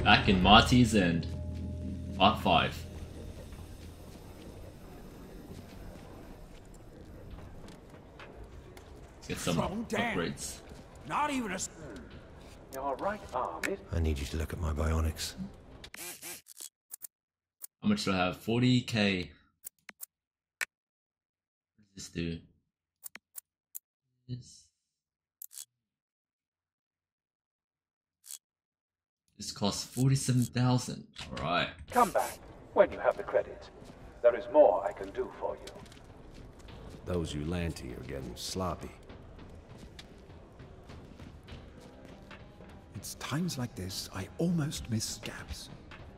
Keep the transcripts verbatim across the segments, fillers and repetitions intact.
Back in Marty's End, Part five. Let's get some Thrown down. upgrades. Not even a... Your right arm is... I need you to look at my bionics. How much do I have? forty K. What does this do? This, this costs forty-seven thousand. Alright. Come back when you have the credit. There is more I can do for you. Those Ulanti are getting sloppy. It's times like this I almost miss scabs.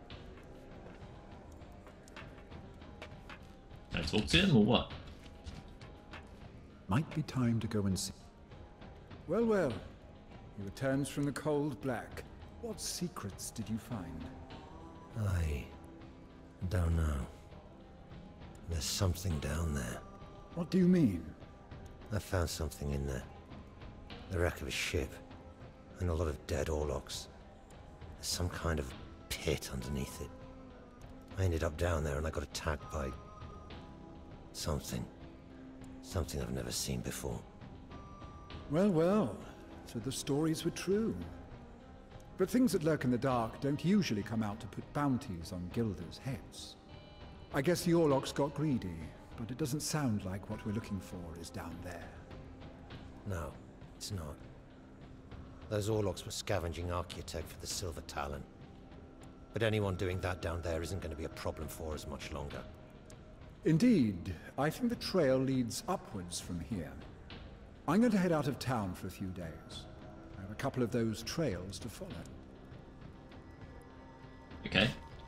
Can I talk to him or what? Might be time to go and see. Well, well. He returns from the cold black. What secrets did you find? I don't know. There's something down there. What do you mean? I found something in there. The wreck of a ship. And a lot of dead Orlocks. There's some kind of pit underneath it. I ended up down there and I got attacked by... something. Something I've never seen before. Well, well. So the stories were true. But things that lurk in the dark don't usually come out to put bounties on Gilders' heads. I guess the Orlocks got greedy, but it doesn't sound like what we're looking for is down there. No, it's not. Those Orlocks were scavenging Archaeotech for the Silver Talon. But anyone doing that down there isn't going to be a problem for us much longer. Indeed, I think the trail leads upwards from here. I'm going to head out of town for a few days. I have a couple of those trails to follow. Okay.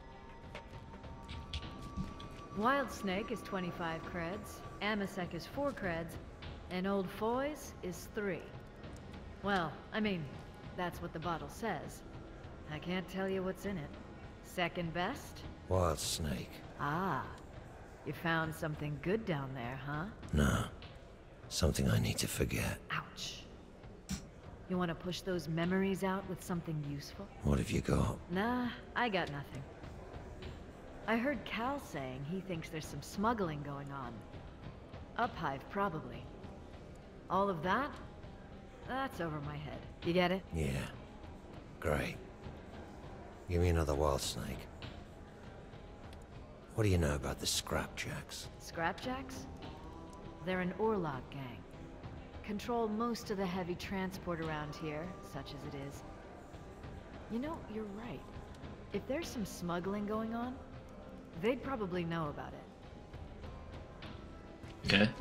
Wild Snake is twenty-five creds, Amasek is four creds, and Old Foy's is three. Well, I mean, that's what the bottle says. I can't tell you what's in it. Second best? Wild Snake. Ah, you found something good down there, huh? No. Something I need to forget. Ouch. You want to push those memories out with something useful? What have you got? Nah, I got nothing. I heard Cal saying he thinks there's some smuggling going on. Uphive, probably. All of that? That's over my head. You get it? Yeah. Great. Give me another Wild Snake. What do you know about the Scrapjacks? Scrapjacks? They're an Orlog gang. Control most of the heavy transport around here, such as it is. You know, you're right. If there's some smuggling going on, they'd probably know about it. Okay.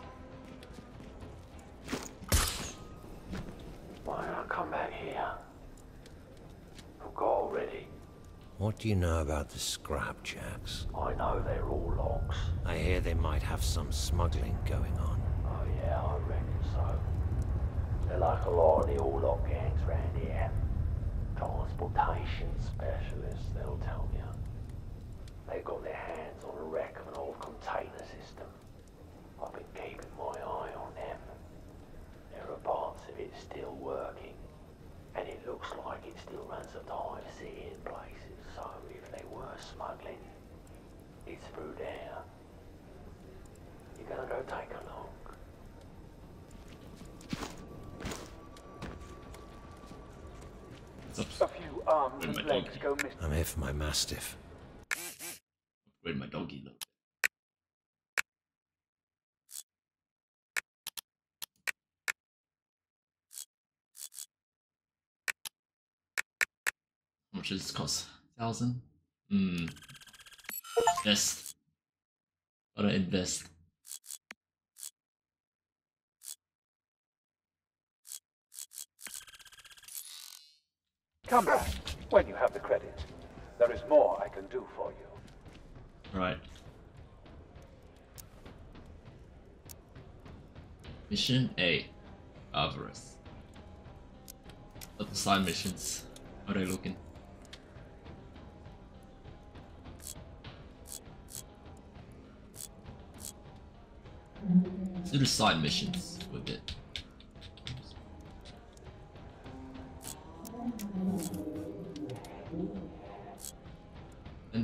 Why not come back here? Forgot already. What do you know about the Scrapjacks? I know they're all locks. I hear they might have some smuggling going on. Oh yeah, I reckon so. They're like a lot of the all-lock gangs round here. Transportation specialists, they'll tell you. They got their hands on a wreck of an old container system. I've been keeping my eye on them. There are parts of it still working, and it looks like it still runs a dive sea in places, so if they were smuggling, it's through there. You're gonna go take a look. A few arms Where'd and my legs dog go missing. I'm here for my Mastiff. Where'd my doggy look? How much does this cost? Thousand? Hmm. Invest. Gotta invest. Come back when you have the credit. There is more I can do for you. Right. Mission A. Avarice. What the side missions? How are they looking? Let's do the side missions for a bit.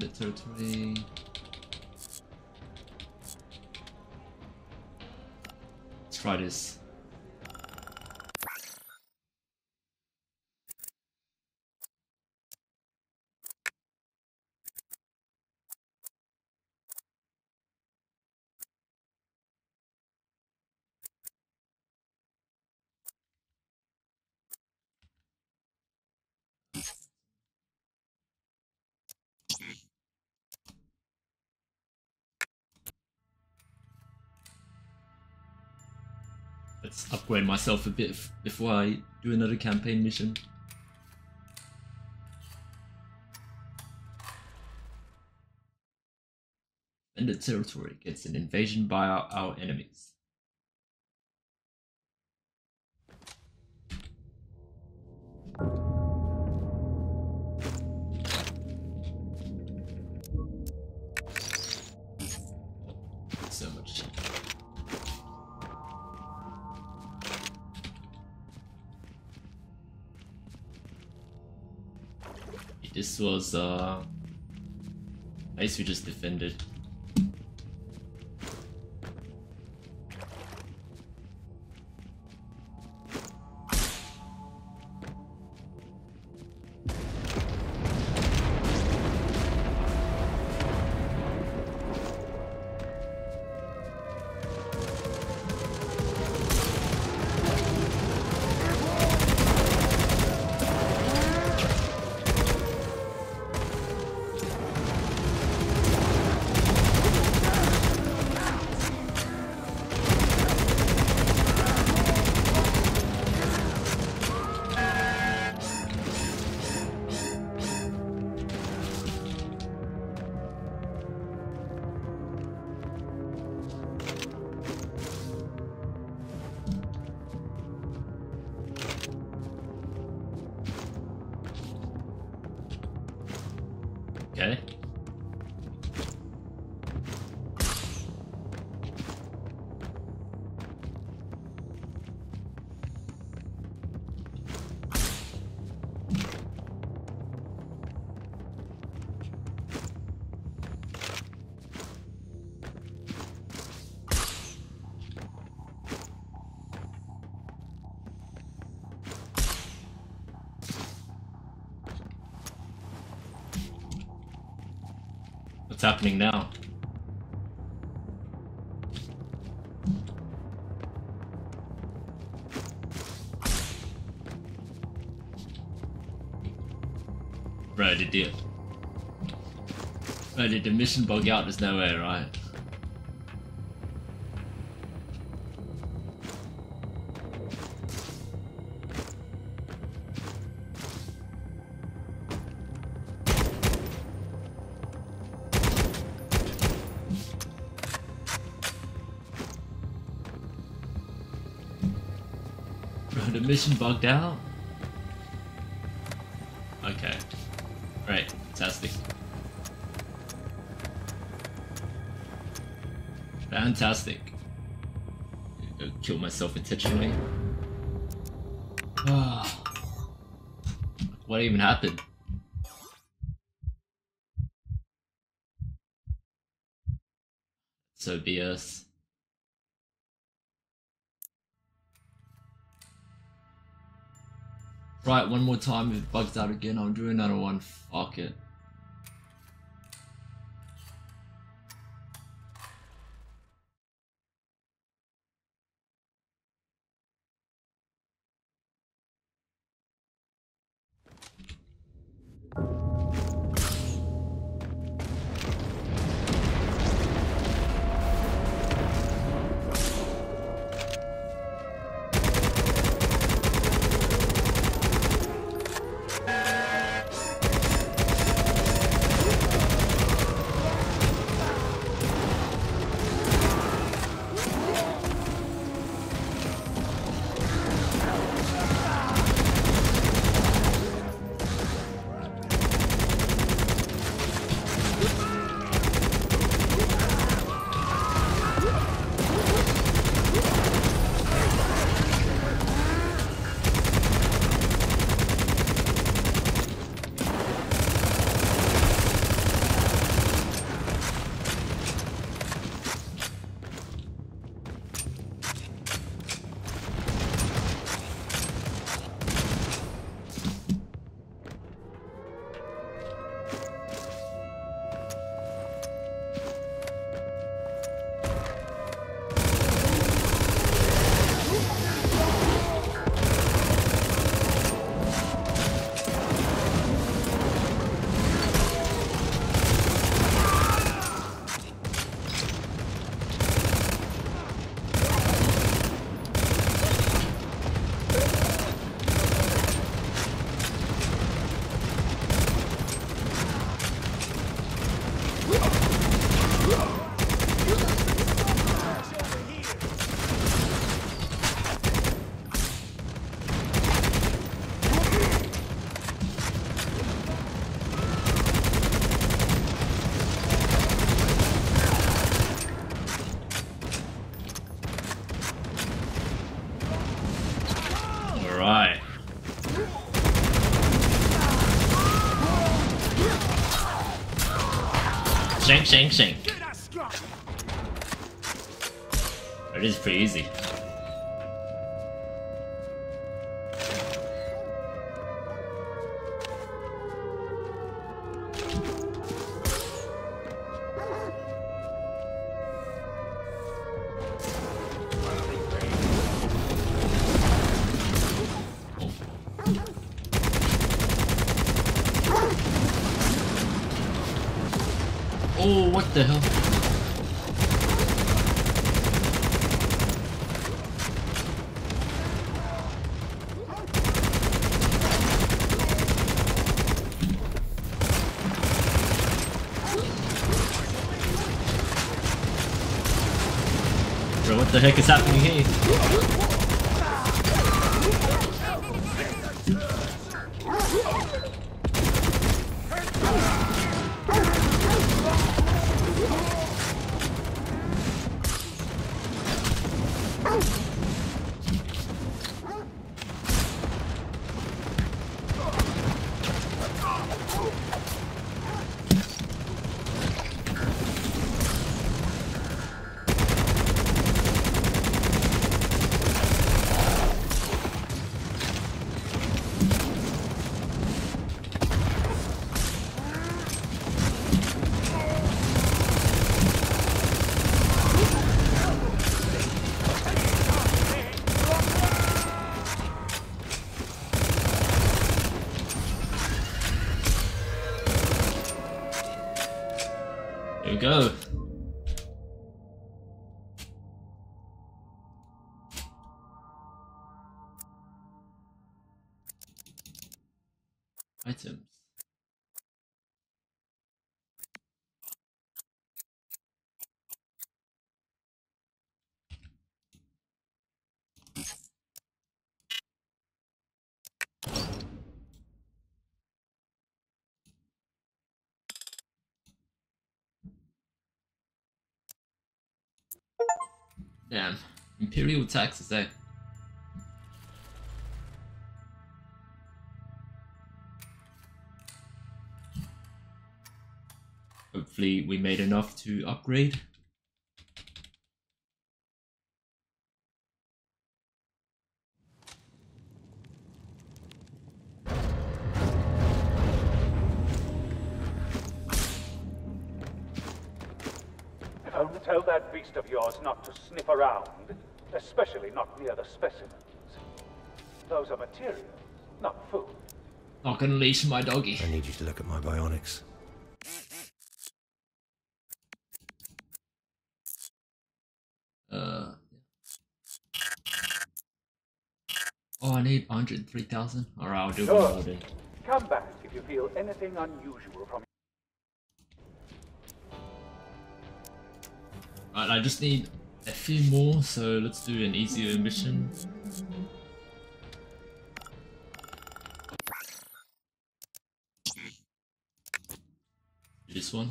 Bandit territory. Let's try this. Let's upgrade myself a bit before I do another campaign mission. And the territory gets an invasion by our, our enemies. So much. This was uh place we just defended. Okay. What's happening now? Bro, did the Bro, did the mission bug out? There's no way, right? The mission bugged out? Okay. Great. Fantastic. Fantastic. Go kill myself intentionally. What even happened? So B S. Right, one more time. If it bugs out again, I'll do another one. Fuck it. Shank, shank, shank. It is pretty easy. Oh, what the hell? Bro, what the heck is happening here? There we go. Items. Damn. Imperial taxes, eh? Hopefully we made enough to upgrade. Don't tell that beast of yours not to sniff around, especially not near the specimens. Those are materials, not food. Not gonna leash my doggy. I need you to look at my bionics. Uh. Oh, I need one hundred three thousand. Alright, I'll do Sure. one more then. Come back if you feel anything unusual from Alright, I just need a few more, so let's do an easier mission. This one.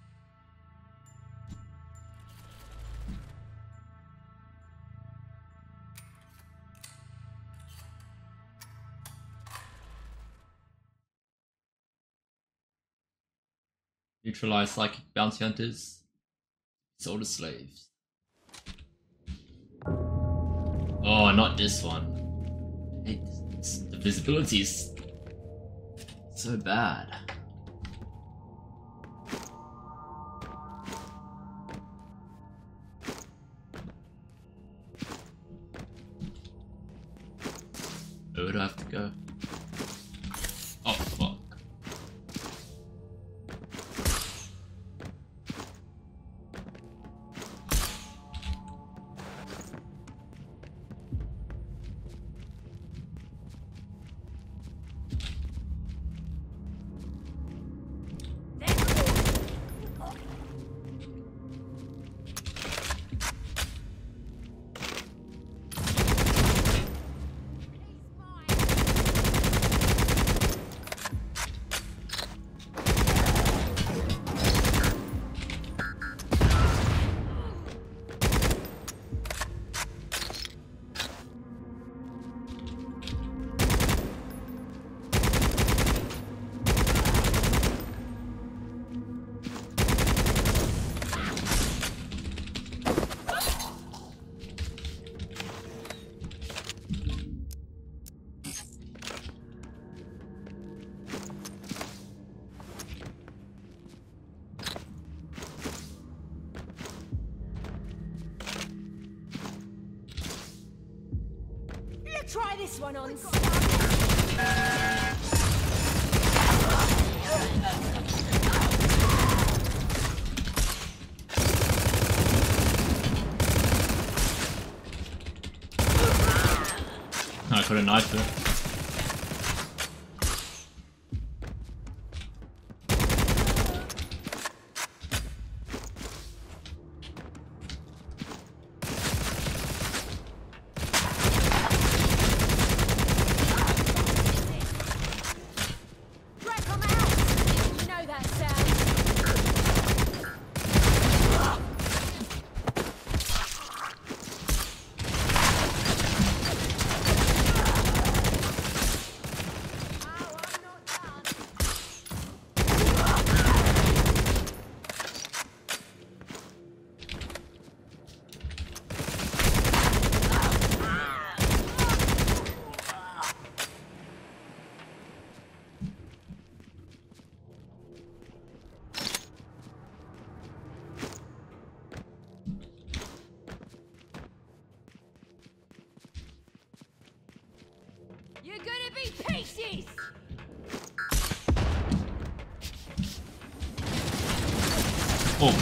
Neutralize psychic bounty hunters. Sold as slaves. Oh, not this one. I hate this. The visibility is so bad. Where do I have to go? Oh, fuck. Try this one on. I could have knifed it. You're gonna be pieces! Oh.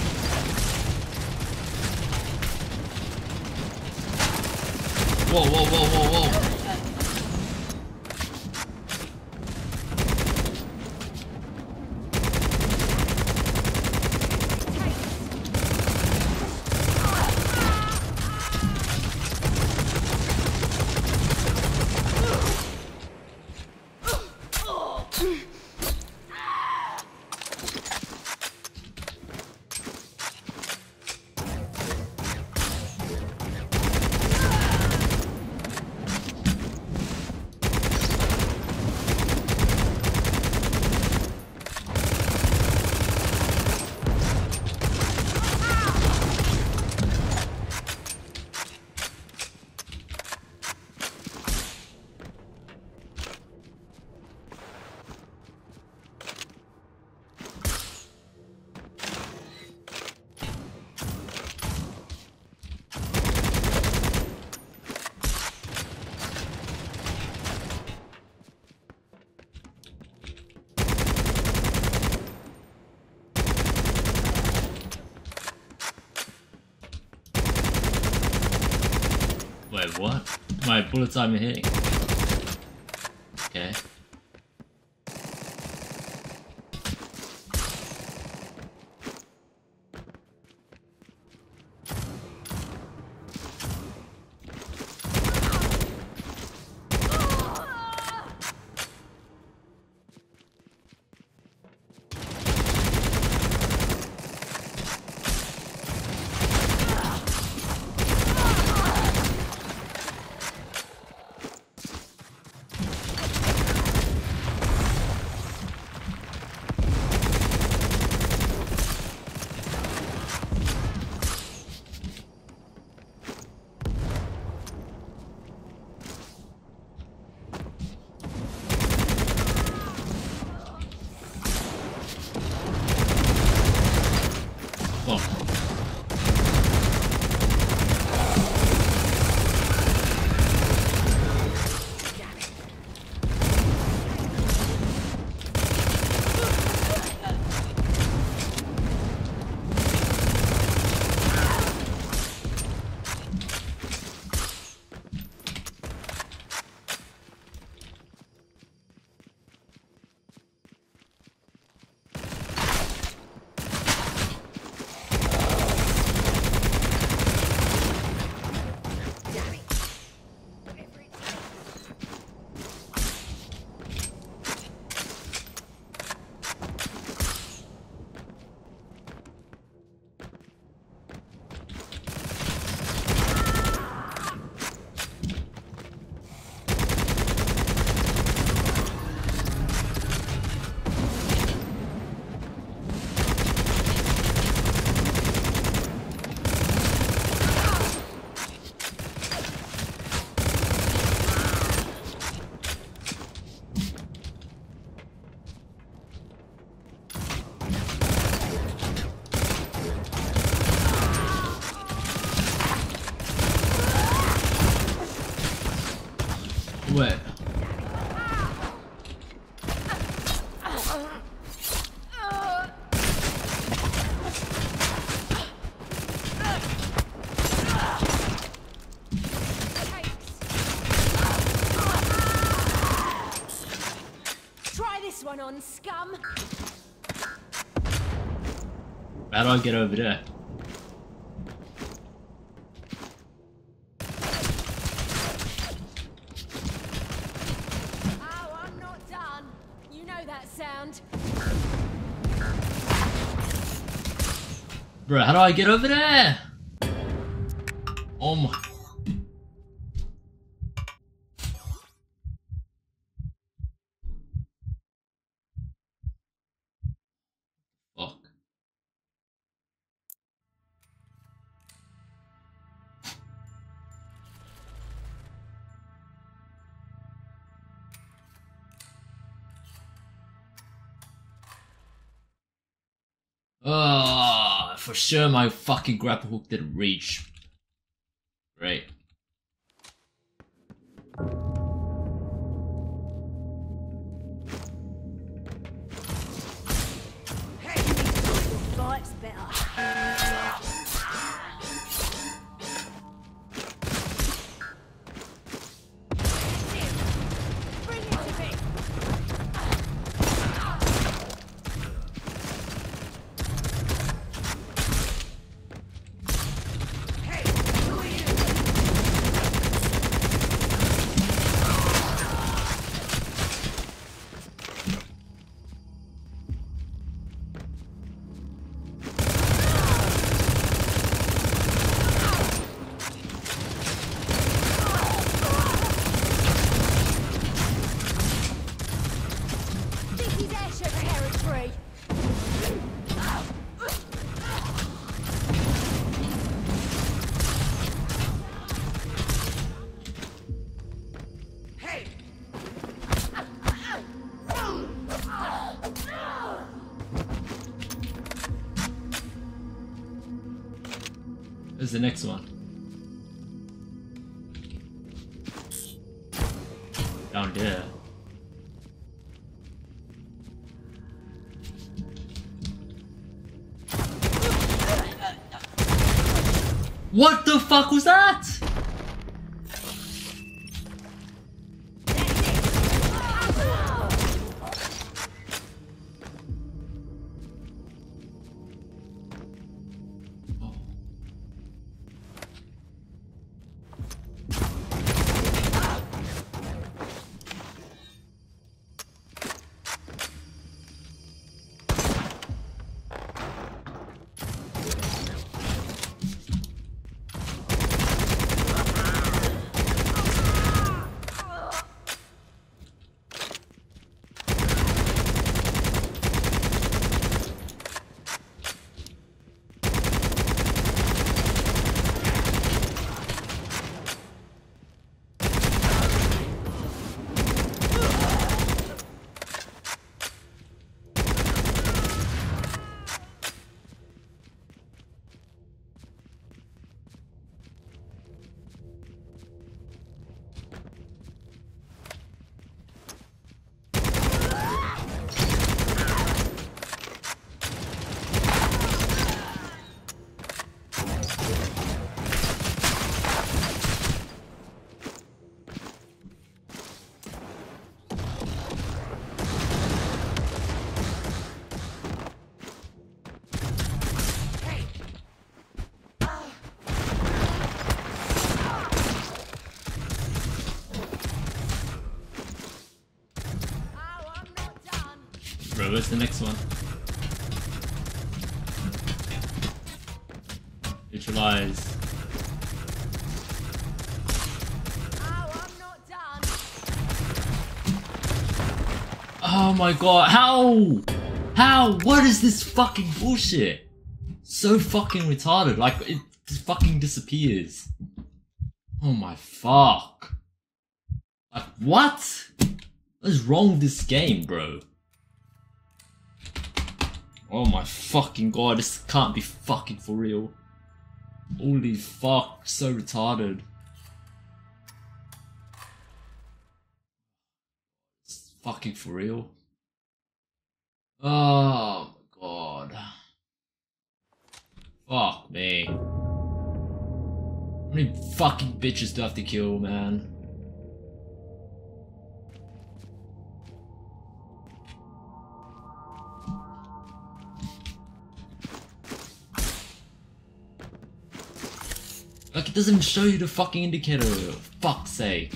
Whoa, whoa, whoa, whoa, whoa. Wait, what? My bullets aren't even hitting. Okay. on, scum! How do I get over there? Oh, I'm not done. You know that sound. Bro, how do I get over there? Oh my... Fuck. Ah, for sure my fucking grapple hook didn't reach. Great. Bites better. Bring it to me. This is Asher territory. Where's the next one? Down there. What the fuck was that? Bro, where's the next one? Visualize. Oh, I'm not done. Oh my god, how? How? What is this fucking bullshit? So fucking retarded, like it just fucking disappears. Oh my fuck. Like what? What is wrong with this game, bro? Oh my fucking god, this can't be fucking for real. Holy fuck, so retarded. It's fucking for real. Oh my god. Fuck me. How many fucking bitches do I have to kill, man? Like, it doesn't even show you the fucking indicator, for fuck's sake.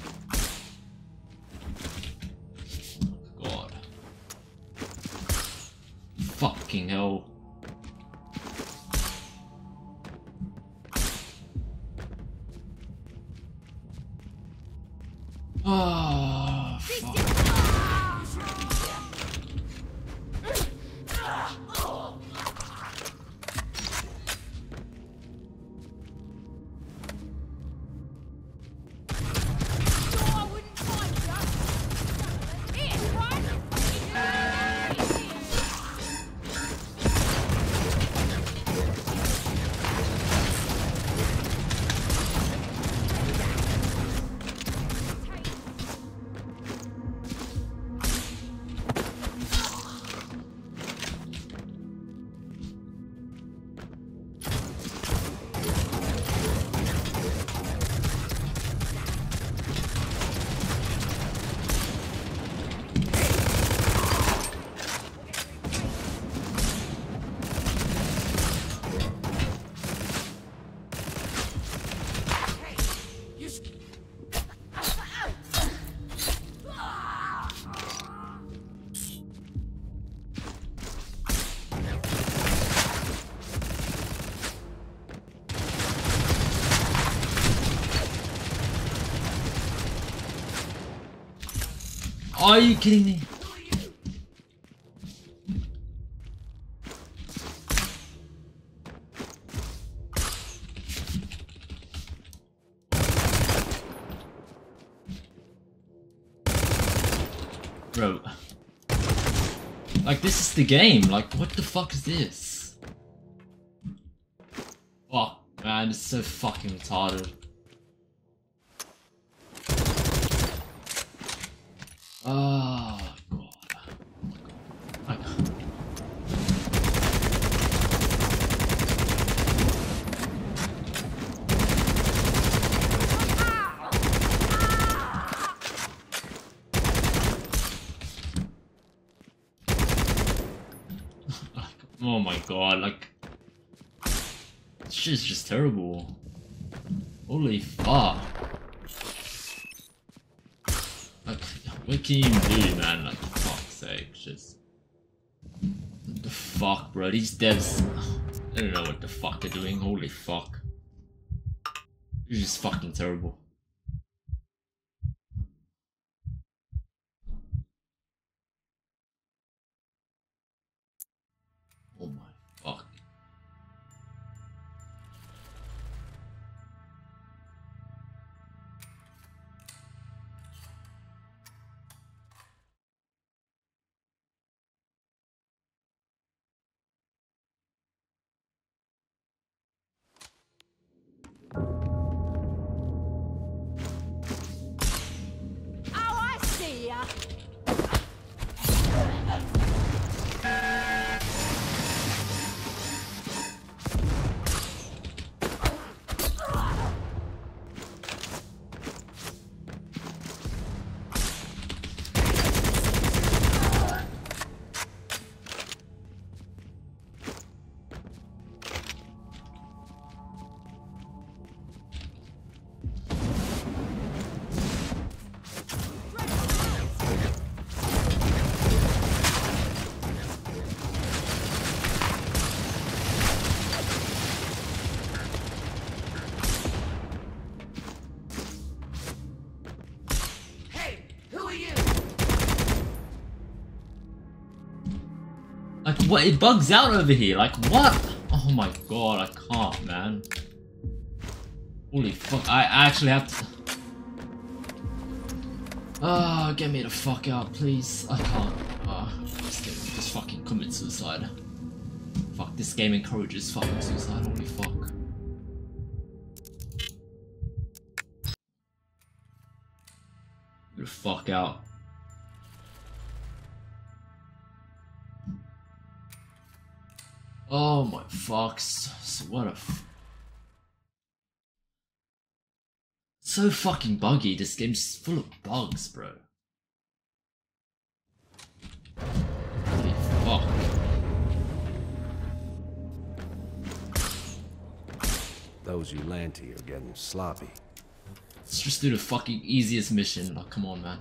God. Fucking hell. Oh, fuck. Are you kidding me? Bro. Like, this is the game. Like, what the fuck is this? Fuck, man, it's so fucking retarded. Oh, God. I... Oh my God, like... This shit's just terrible. Holy fuck. Like, what can you do, man? Like, for fuck's sake, just... What the fuck, bro? These devs... I don't know what the fuck they're doing, holy fuck. It's just fucking terrible. Oh my fuck. Oh, I see ya. Like, what? It bugs out over here. Like, what? Oh my God, I can't, man. Holy fuck, I actually have to... Ah, oh, get me the fuck out, please. I can't. Ah, uh, just, just fucking commit suicide. Fuck, this game encourages fucking suicide, holy fuck. Get the fuck out. Oh my fucks. So what a f So fucking buggy, this game's full of bugs, bro. Holy fuck. Those Ulanti are getting sloppy. Let's just do the fucking easiest mission. Like, come on, man.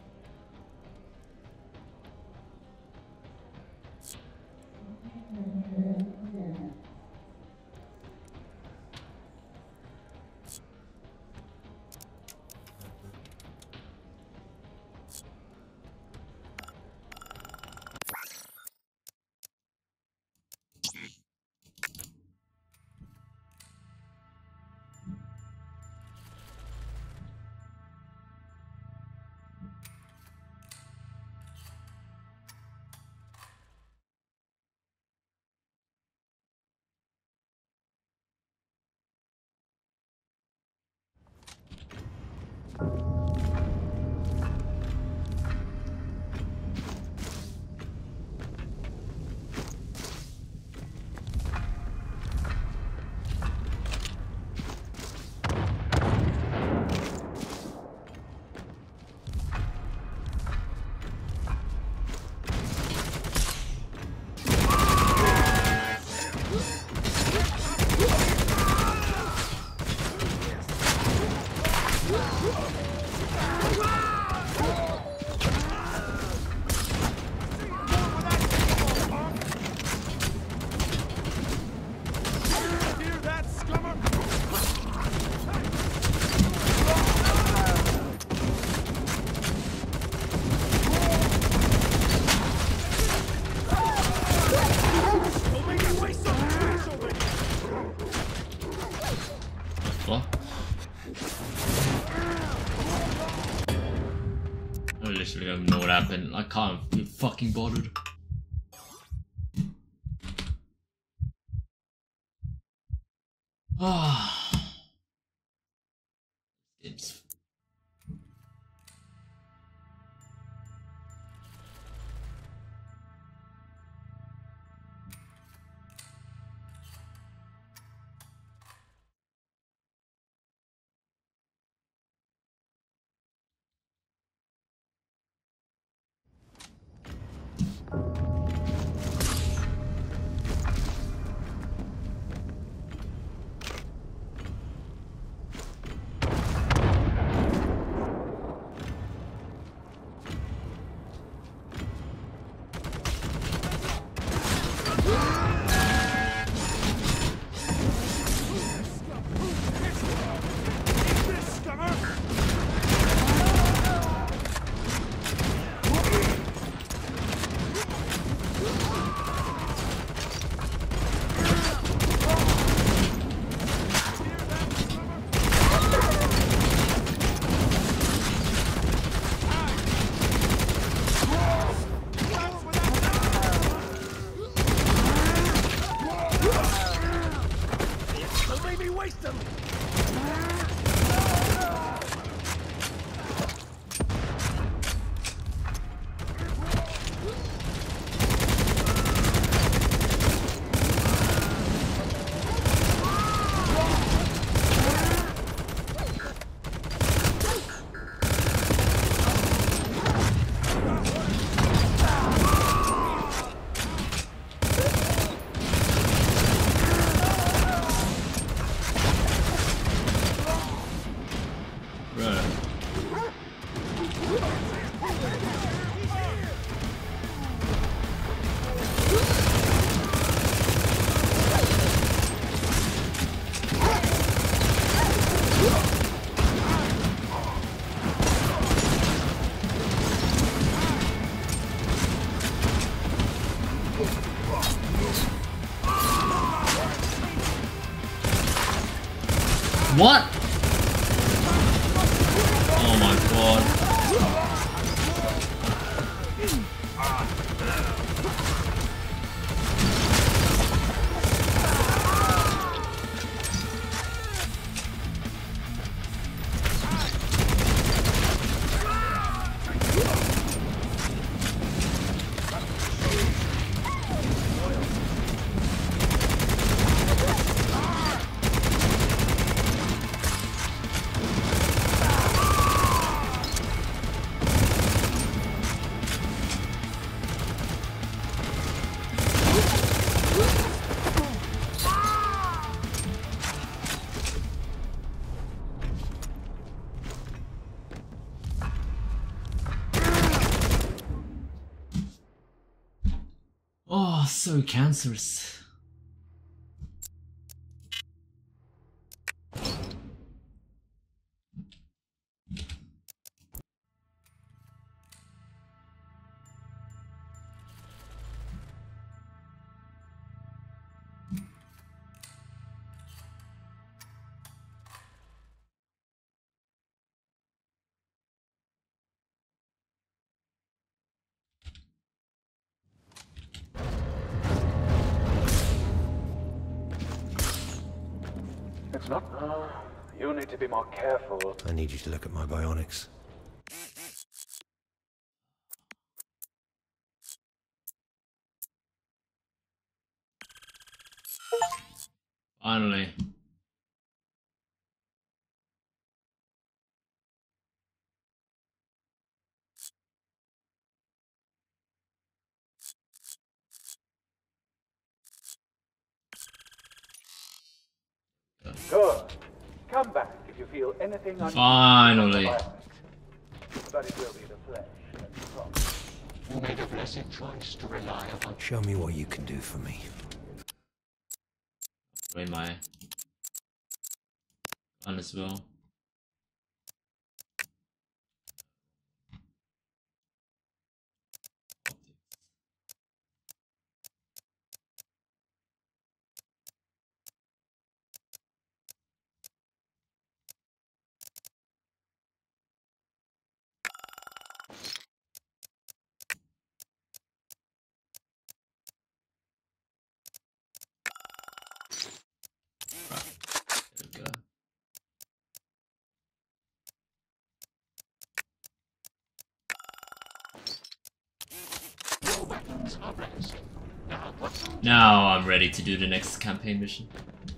I literally don't know what happened. I can't be fucking bothered. Ah. It's what? Oh my god. Oh, so cancerous. It's not. No. You need to be more careful. I need you to look at my bionics. Finally. Good. Come back if you feel anything uneasy. Finally. But it will be the flesh and the cross. You made a blessed choice to rely upon. Show me what you can do for me. Wait, my gun as well. Now I'm ready to do the next campaign mission.